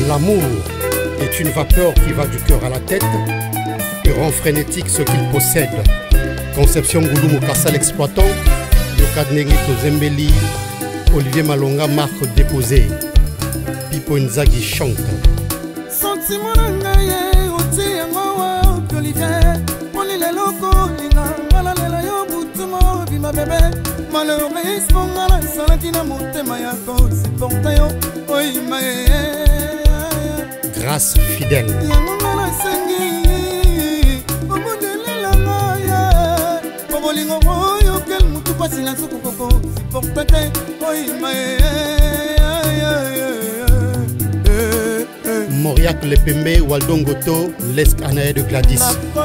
L'amour est une vapeur qui va du cœur à la tête et rend frénétique ce qu'il possède. Conception Goulou Mokassa l'exploitant, Yokadnegi Tozembeli, Olivier Malonga, marque déposée. Pipo Nzagi chante. Sentiment nangaye, oti yango Olivier, poli le loko linga, wala lela yo butumo bima bébé. Malheureusement ngala salaki na motema yako, supporta yo, oi mae. Grâce fidèle. Moriak Lepembe, Waldongoto, l'Esque Anae de Gladys.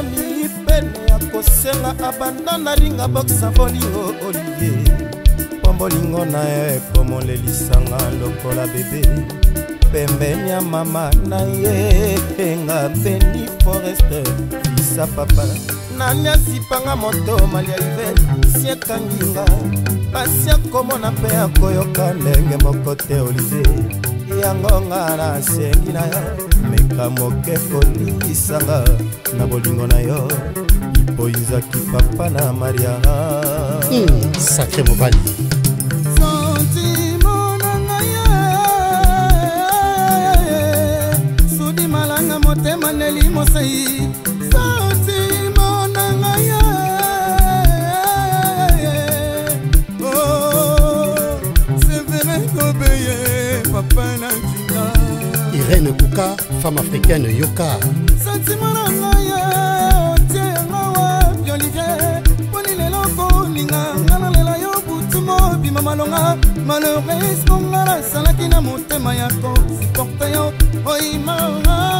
Bolingo na ye komo lelisanga lokola bébé pembenya mama na ye nga Beni Forest isa papa nani asipanga moto malia ivel siekanginga pasia komona mpe akoyoka ndenge moko te Olivier yango nga nasengi na yo meka moke kolingisanga na bolingo na yo ipoyinzaki papa na Maria sacré mobali. Maneli Mosai, Sentiment Nangaya. Oh, c'est vrai qu'obéir, papa Nanjina. Irène Kouka, femme africaine Yoka. Sentiment Nangaya, tiens, Olivier, Poli le loco, Linga, Nanalela yo, Butumo, Bima Malonga, malheureusement, Nala, Salakina, Motema Yako, supporta yo, oi ma.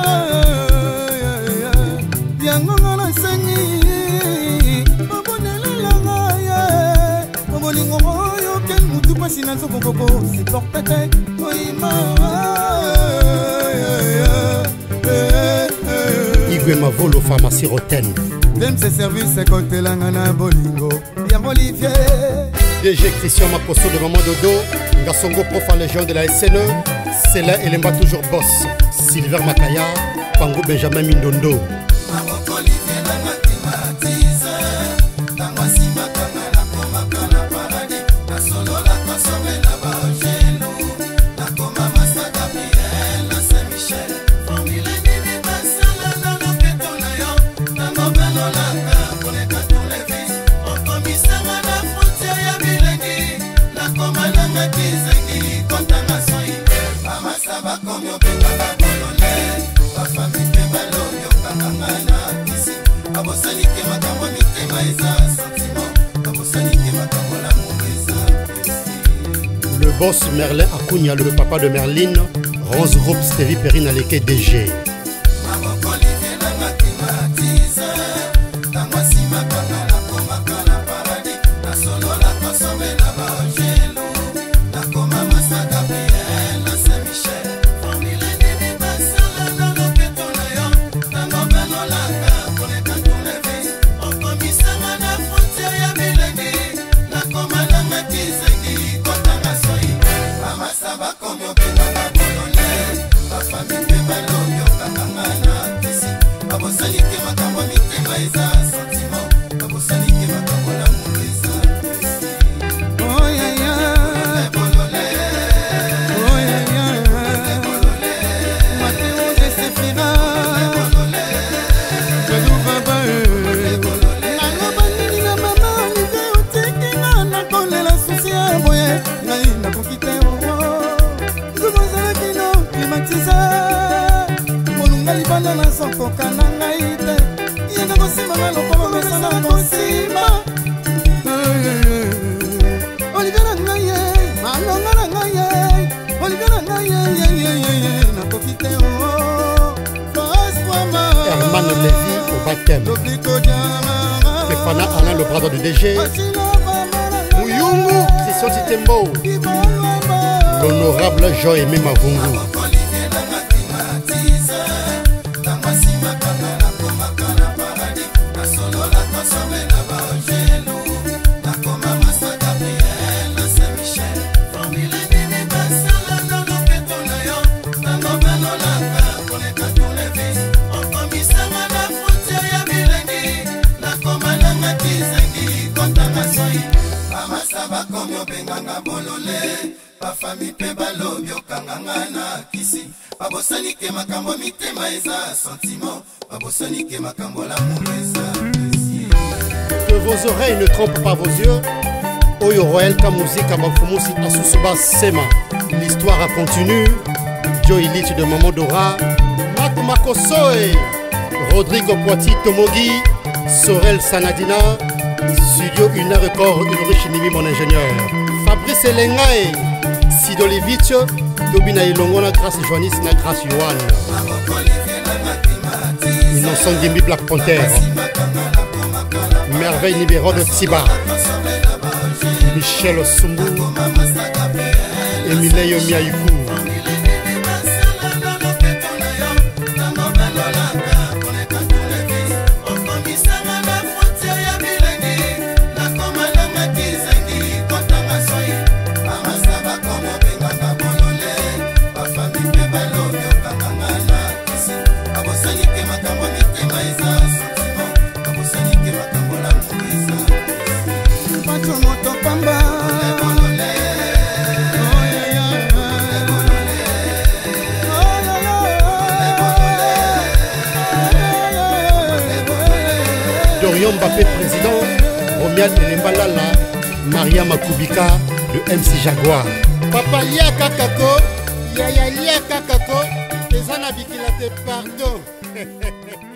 Igwe Mavolo pharmacie Roten. Dem ce service côté langana bolingo. Bien Olivier. DG Christian Makoso de Maman Dodo. Ngasongo prof en légion de la SNE. C'est là Elemba toujours boss. Silver Makaya. Pango Benjamin Mindondo. Le boss Merlin Acuna, le papa de Merline, Rose Group, Stevie Perrine Aleke DG. Herman Lévy au baptême. Stéphana Alain, le bras droit du DG. Mouyungu, Christian Titembo. L'honorable Jean-Aimé Mavungu. pe balobi okanganga na kisi babosani ke makambo mitema eza sentiment babosani ke makambo l'amour eza plaisir. Que vos oreilles ne trompent pas vos yeux. Oyo Royal Kamuzika Bafumusi Asusuba Sema. L'histoire a continue. Joe Illich de Maman Dora, Mak Makosoe, Rodrigo Poiti Tomogi, Sorel Sanadina, Studio Una Record, Ulrich Nimi mon ingénieur, Fabrice Elengae, Sidolevich, Tobina Ilongona grâce Joannis na grâce Yohan, Innocent Gimbi Black Panther, Merveille Libéro de Tiba, Michel Sumbu, Emileyo Miaïkou. Dorian Mbappé président, Romial Elembalala, Maria Makubika, le MC Jaguar. Papa Lia Kakako, Yaya Lia Kakako, les anabikilate pardon.